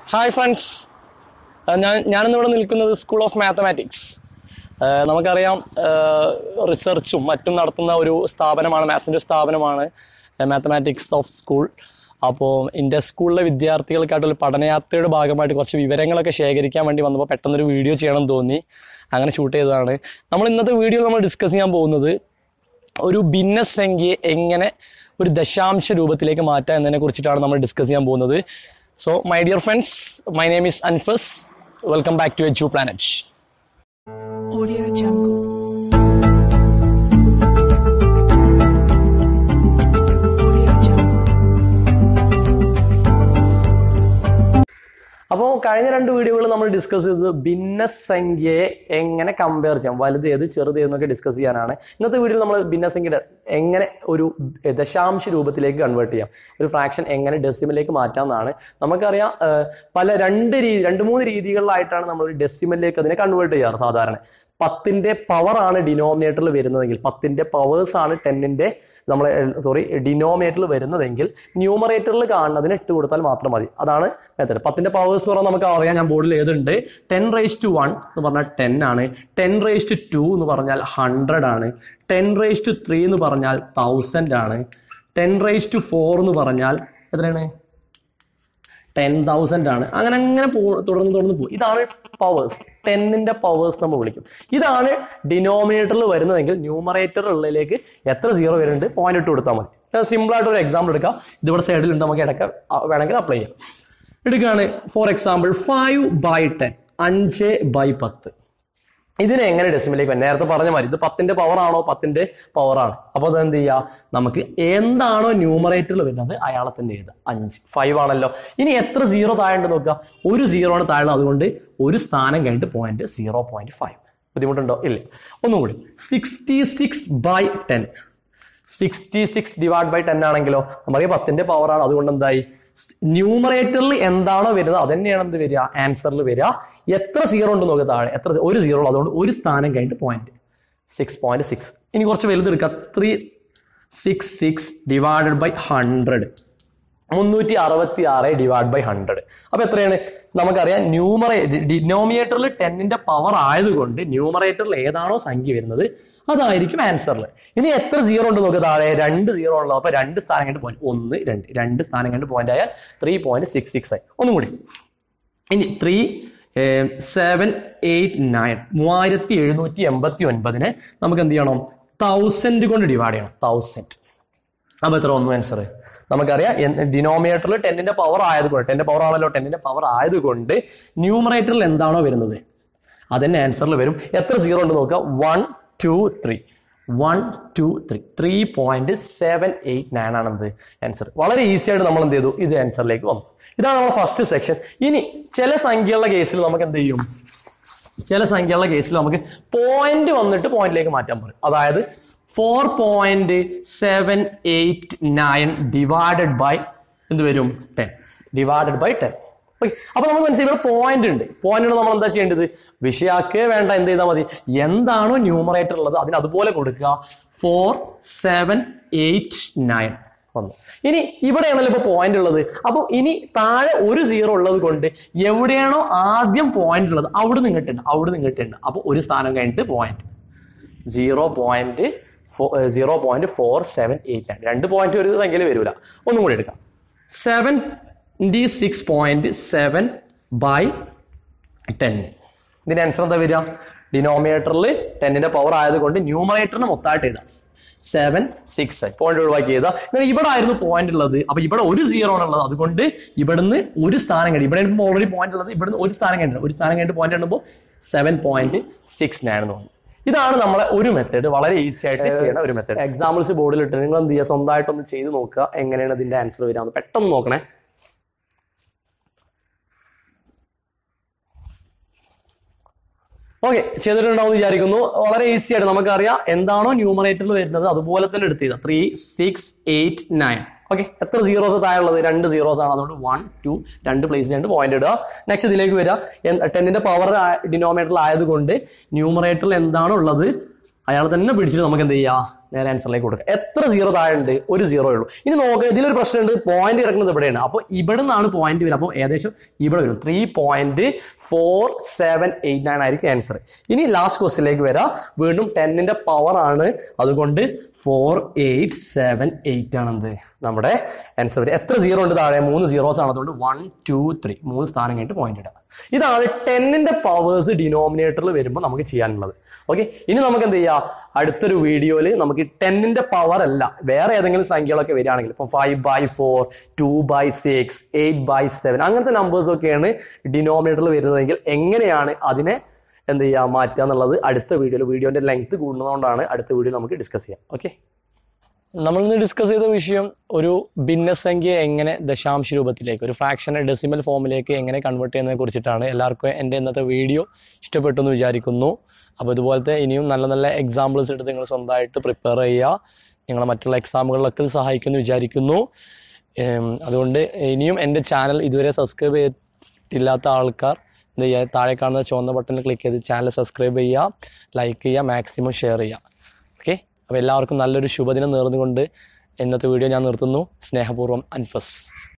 Hi friends, ഞാനിന്നിവിടെ നിൽക്കുന്നത് school of mathematics. നമുക്കറിയാം, റിസർച്ചും മറ്റും നടത്തുന്ന ഒരു സ്ഥാപനമാണ്, മാത്സിൻ്റെ സ്ഥാപനമാണ് മാത്തമാറ്റിക്സ് ഓഫ് സ്കൂൾ. അപ്പോൾ എൻ്റെ സ്കൂളിലെ വിദ്യാർത്ഥികൾക്കായിട്ടുള്ള പഠനയാത്രയുടെ ഭാഗമായിട്ട് കുറച്ച് വിവരങ്ങളൊക്കെ ശേഖരിക്കാൻ വേണ്ടി വന്നപ്പോൾ പെട്ടെന്നൊരു വീഡിയോ ചെയ്യണമെന്ന് തോന്നി, അങ്ങനെ ഷൂട്ട് ചെയ്തതാണ്. ഇന്നത്തെ വീഡിയോയിൽ നമ്മൾ ഡിസ്കസ് ചെയ്യാൻ പോകുന്നത് ഒരു ഭിന്നസംഖ്യയെ എങ്ങനെ ഒരു ദശാംശ രൂപത്തിലേക്ക് മാറ്റാം എന്നതിനെ കുറിച്ചിട്ടാണ് നമ്മൾ ഡിസ്കസ് ചെയ്യാൻ പോകുന്നത്. So, my dear friends, my name is Anfas. Welcome back to Edu Planet. Audio Jungle. അപ്പോൾ കഴിഞ്ഞ രണ്ട് വീഡിയോകൾ നമ്മൾ ഡിസ്കസ് ചെയ്തത് ഭിന്നസംഖ്യയെ എങ്ങനെ കമ്പയർ ചെയ്യാം, വലുത് ഏത് ചെറുത് എന്നൊക്കെ ഡിസ്കസ് ചെയ്യാനാണ്. ഇന്നത്തെ വീഡിയോയിൽ നമ്മൾ ഭിന്നസംഖ്യയുടെ എങ്ങനെ ഒരു ദശാംശ രൂപത്തിലേക്ക് കൺവേർട്ട് ചെയ്യാം, ഒരു ഫ്രാക്ഷൻ എങ്ങനെ ഡെസിമലിലേക്ക് മാറ്റാം എന്നാണ്. നമുക്കറിയാം, രണ്ട് മൂന്ന് രീതികളിലായിട്ടാണ് നമ്മൾ ഒരു ഡെസിമലിലേക്ക് അതിനെ കൺവേർട്ട് ചെയ്യാറ്. സാധാരണ 10ന്റെ പവർ ആണ് ഡിനോമിനേറ്ററിൽ വരുന്നതെങ്കിൽ, 10ന്റെ പവേഴ്സ് ആണ് ഡിനോമിനേറ്ററിൽ വരുന്നതെങ്കിൽ ന്യൂമറേറ്ററിൽ കാണുന്നതിന് 8 കൊടുത്താൽ മാത്രം മതി. അതാണ് മെത്തേഡ്. 10ന്റെ പവേഴ്സ് എന്ന് പറഞ്ഞാൽ നമുക്ക് അറിയാം, ഞാൻ ബോർഡിൽ ഏതുണ്ട്. 10⁻1 എന്ന് പറഞ്ഞാൽ 10 ആണ്, 10⁻2 എന്ന് പറഞ്ഞാൽ 100 ആണ്, 10⁻3 എന്ന് പറഞ്ഞാൽ 1000 ആണ്, 10⁻4 എന്ന് പറഞ്ഞാൽ എത്രയാണ്, 10,000 ആണ്. അങ്ങനെ തുടർന്ന് പോകും. ഇതാണ് പവേഴ്സ്, 10ന്റെ പവേഴ്സ് നമ്മൾ വിളിക്കും. ഇതാണ് ഡിനോമിനേറ്ററിൽ വരുന്നതെങ്കിൽ ന്യൂമറേറ്ററിലേക്ക് എത്ര സീറോ വരുന്നുണ്ട് പോയിന്റ് ഇട്ട് കൊടുത്താൽ മതി. സിമ്പിൾ ആയിട്ട് ഒരു എക്സാമ്പിൾ എടുക്കാം. ഇതിവിടെ സൈഡിലുണ്ട്, നമുക്ക് ഇടയ്ക്ക് വേണമെങ്കിൽ അപ്ലൈ ചെയ്യാം. എടുക്കുകയാണ് ഫോർ എക്സാമ്പിൾ 5/10, 5/10. ഇതിനെ എങ്ങനെ ഡെസിമലിലേക്ക് വരും? നേരത്തെ പറഞ്ഞ മാതിരി ഇത് 10ന്റെ പവർ ആണോ, 10ന്റെ പവർ ആണ്. അപ്പോൾ അത് എന്ത് ചെയ്യുക, നമുക്ക് എന്താണോ ന്യൂമറേറ്ററിൽ വരുന്നത് അയാളെ തന്നെ എഴുതുക. 5 ആണല്ലോ. ഇനി എത്ര സീറോ താഴെ ഉണ്ട് നോക്കുക. ഒരു സീറോ ആണ് താഴെ, അതുകൊണ്ട് ഒരു സ്ഥാനം കഴിഞ്ഞിട്ട് 0.5. ബുദ്ധിമുട്ടുണ്ടോ? ഇല്ല. ഒന്നും കൂടി 66/10. 66/10 ആണെങ്കിലോ നമുക്ക് 10ന്റെ പവർ ആണ്, അതുകൊണ്ട് എന്തായി, ന്യൂമറേറ്ററിൽ എന്താണോ വരുന്നത് അത് തന്നെയാണ് എന്ത് വരിക, ആൻസറിൽ വരിക. എത്ര സീറോ ഉണ്ട് നോക്കുക താഴെ, ഒരു സീറോ ഉള്ളൂ, അതുകൊണ്ട് ഒരു സ്ഥാനം കഴിഞ്ഞിട്ട് 6.6. ഇനി കുറച്ച് വലുതെടുക്കുക. 366/100, 366/100. അപ്പൊ എത്രയാണ് നമുക്കറിയാം. ഡിനോമിനേറ്ററിൽ 10ന്റെ പവർ ആയതുകൊണ്ട് ന്യൂമറേറ്ററിൽ ഏതാണോ സംഖ്യ വരുന്നത് അതായിരിക്കും ആൻസറിൽ. ഇനി എത്ര സീറോ ഉണ്ട് നോക്കുക താഴെ, 2 സീറോ ഉള്ളത്. അപ്പൊ 2 സ്ഥാനം കണ്ട് പോയിന്റ്, 1 2 2 സ്ഥാനം കണ്ട് പോയിന്റ് ആയാൽ 3.66 ആയി. ഒന്നും കൂടി. ഇനി 3 7 8 9 3789 നമുക്ക് എന്ത് ചെയ്യണം, 1000 കൊണ്ട് ഡിവൈഡ് ചെയ്യണം. 1000. അപ്പൊ എത്ര ഒന്നും ആൻസർ നമുക്കറിയാം. ഡിനോമിനേറ്ററിൽ 10ന്റെ പവർ ആയതുകൊണ്ട്, 10ന്റെ പവർ ആണല്ലോ, 10ന്റെ പവർ ആയതുകൊണ്ട് ന്യൂമറേറ്ററിൽ എന്താണോ വരുന്നത് അതന്നെ ആൻസറിൽ വരും. എത്ര സീറോ ഉണ്ട് നോക്കുക. 1 2 3 1 2 3 3.789 ആണെന്ത് ആൻസർ. വളരെ ഈസി ആയിട്ട് നമ്മൾ എന്ത് ചെയ്തു, ഇത് ആൻസറിലേക്ക് വന്നു. ഇതാണ് നമ്മുടെ ഫസ്റ്റ് സെക്ഷൻ. ഇനി ചില സംഖ്യകളുടെ കേസിൽ നമുക്ക് എന്ത് ചെയ്യും, ചില സംഖ്യകളുടെ കേസിൽ നമുക്ക് പോയിന്റ് വന്നിട്ട് പോയിന്റിലേക്ക് മാറ്റാൻ പറയും. അതായത് 4.789 ഡിവൈഡഡ് ബൈ എന്ത് വരും, 10 ഡിവൈഡഡ് ബൈ 10. അപ്പൊ നമുക്ക് മനസ്സിലായി ഇവിടെ പോയിന്റ് ഉണ്ട്. പോയിന്റ് നമ്മൾ എന്താ ചെയ്യേണ്ടത്, വിഷയാക്കേ വേണ്ട, എന്ത് ചെയ്താൽ മതി, എന്താണോ ന്യൂമറേറ്റർ ഉള്ളത് അതിന് അതുപോലെ കൊടുക്കുക. 4.789 വന്നു. ഇനി ഇവിടെയാണല്ലോ ഇപ്പൊ പോയിന്റ് ഉള്ളത്. അപ്പൊ ഇനി താഴെ ഒരു സീറോ ഉള്ളത് കൊണ്ട് എവിടെയാണോ ആദ്യം പോയിന്റ് ഉള്ളത് അവിടെ നിന്ന് ഇങ്ങോട്ടുണ്ട്. അപ്പൊ ഒരു സ്ഥാനം കഴിഞ്ഞിട്ട് പോയിന്റ് 0.4789. 2 പോയിന്റ് ഒരു സംഖ്യയിൽ വരൂല. ഒന്നും കൂടി എടുക്കാം. 76.7/10. ഇതിന്റെ ആൻസർ എന്താ വരിക, ഡിനോമിനേറ്ററിൽ 10ന്റെ പവർ ആയതുകൊണ്ട് ന്യൂമറേറ്ററിന് മൊത്തമായിട്ട് എഴുതാം. 76 പോയിന്റ് ഒഴിവാക്കി ചെയ്താൽ. എന്നാൽ ഇവിടെ ആയിരുന്നു പോയിന്റ് ഉള്ളത്. അപ്പൊ ഇവിടെ ഒരു സീറോ ആണുള്ളത്, അതുകൊണ്ട് ഇവിടുന്ന് ഒരു സ്ഥാനം കഴിഞ്ഞു. ഇവിടെ ഓൾറെഡി പോയിന്റ് ഉള്ളത്, ഇവിടുന്ന് ഒരു സ്ഥാനം കഴിഞ്ഞിട്ട് പോയിന്റ് എണ്ണുമ്പോൾ 7.69 എന്ന് പറഞ്ഞു. ഇതാണ് നമ്മളെ ഒരു മെത്തേഡ്, വളരെ ഈസി ആയിട്ട് ചെയ്യുന്ന ഒരു മെത്തേഡ്. എക്സാമ്പിൾസ് ബോർഡിൽ ഇട്ട് നിങ്ങൾ എന്ത് ചെയ്യുക, സ്വന്തമായിട്ടൊന്ന് ചെയ്ത് നോക്കുക എങ്ങനെയാണ് ഇതിന്റെ ആൻസർ വരിക. പെട്ടെന്ന് നോക്കണേ. ഓക്കെ, ചെയ്തിട്ടുണ്ടാവും വിചാരിക്കുന്നു. വളരെ ഈസി ആയിട്ട് നമുക്കറിയാം എന്താണോ ന്യൂമറേറ്ററിൽ വരുന്നത് അതുപോലെ തന്നെ എടുത്ത് ചെയ്താൽ 3689. ഓക്കെ, എത്ര സീറോസ് താഴെ ഉള്ളത്, 2 സീറോസ് ആണ്, അതുകൊണ്ട് 1 2 2 പ്ലേസ് ചെയ്യേണ്ട പോയിന്റ് ഇടുക. നെക്സ്റ്റ് ഇതിലേക്ക് വരിക. 10ന്റെ പവർ ഡിനോമിനേറ്ററിൽ ആയതുകൊണ്ട് ന്യൂമറേറ്ററിൽ എന്താണോ ഉള്ളത് അയാൾ തന്നെ പിടിച്ചിട്ട് നമുക്ക് എന്ത് ചെയ്യാം, നേരെ ആൻസറിലേക്ക് കൊടുക്കുക. എത്ര സീറോ താഴെ ഉണ്ട്? ഒരു സീറോ ഉള്ളൂ. ഇനി നോക്കുക, ഇതിലൊരു പ്രശ്നമുണ്ട്, പോയിന്റ് കിടക്കുന്നത് ഇവിടെയാണ്. അപ്പോൾ ഇവിടെ നിന്നാണ് പോയിന്റ് വരിക. അപ്പോൾ ഏകദേശം ഇവിടെ വരും 3.4789 ആയിരിക്കും ആൻസർ. ഇനി ലാസ്റ്റ് ക്വസ്റ്റിലേക്ക് വരാം. വീണ്ടും 10ന്റെ പവർ ആണ്, അതുകൊണ്ട് 4878 ആണെന്ത് നമ്മുടെ ആൻസർ വരും. എത്ര സീറോ ഉണ്ട് താഴെ? 3 സീറോസ് ആണ്, അതുകൊണ്ട് 1 2 3 3 സ്ഥാനം കഴിഞ്ഞിട്ട് പോയിന്റ് ഇടുക. ഇതാണ് 10ന്റെ പവേഴ്സ് ഡിനോമിനേറ്ററിൽ വരുമ്പോൾ നമുക്ക് ചെയ്യാനുള്ളത്. ഓക്കെ, ഇനി നമുക്ക് എന്ത് ചെയ്യാം, അടുത്തൊരു വീഡിയോയിൽ നമുക്ക് 10ന്റെ പവർ അല്ല വേറെ ഏതെങ്കിലും സംഖ്യകളൊക്കെ വരികയാണെങ്കിൽ, ഇപ്പൊ 5/4 2/6 8/7 അങ്ങനത്തെ നമ്പേഴ്സ് ഒക്കെയാണ് ഡിനോമിനേറ്ററിൽ വരുന്നതെങ്കിൽ എങ്ങനെയാണ് അതിനെ എന്ത് ചെയ്യുക, മാറ്റുക എന്നുള്ളത് അടുത്ത വീഡിയോന്റെ ലെങ്ത് കൂടുന്നതുകൊണ്ടാണ് അടുത്ത വീഡിയോ നമുക്ക് ഡിസ്കസ് ചെയ്യാം. ഓക്കെ, നമ്മളിന്ന് ഡിസ്കസ് ചെയ്ത വിഷയം ഒരു ഭിന്നസംഖ്യ എങ്ങനെ ദശാംശ രൂപത്തിലേക്ക്, ഒരു ഫ്രാക്ഷനെ ഡെസിമൽ ഫോമിലേക്ക് എങ്ങനെ കൺവേർട്ട് ചെയ്യുന്നതിനെ കുറിച്ചിട്ടാണ്. എല്ലാവർക്കും എൻ്റെ ഇന്നത്തെ വീഡിയോ ഇഷ്ടപ്പെട്ടു എന്ന് വിചാരിക്കുന്നു. അപ്പോൾ ഇതുപോലത്തെ ഇനിയും നല്ല നല്ല എക്സാമ്പിൾസ് എടുത്ത് നിങ്ങൾ സ്വന്തമായിട്ട് പ്രിപ്പയർ ചെയ്യുക. നിങ്ങളെ മറ്റുള്ള എക്സാമുകളിലൊക്കെ ഇത് സഹായിക്കുമെന്ന് വിചാരിക്കുന്നു. അതുകൊണ്ട് ഇനിയും എൻ്റെ ചാനൽ ഇതുവരെ സബ്സ്ക്രൈബ് ചെയ്തിട്ടില്ലാത്ത ആൾക്കാർ എന്ത് ചെയ്യുക, താഴെ കാണുന്ന ചുവന്ന ബട്ടണിൽ ക്ലിക്ക് ചെയ്ത് ചാനൽ സബ്സ്ക്രൈബ് ചെയ്യുക, ലൈക്ക് ചെയ്യുക, മാക്സിമം ഷെയർ ചെയ്യുക. ഓക്കെ, അപ്പോൾ എല്ലാവർക്കും നല്ലൊരു ശുഭദിനം നേർന്നുകൊണ്ട് ഇന്നത്തെ വീഡിയോ ഞാൻ നിർത്തുന്നു. സ്നേഹപൂർവ്വം അൻഫസ്.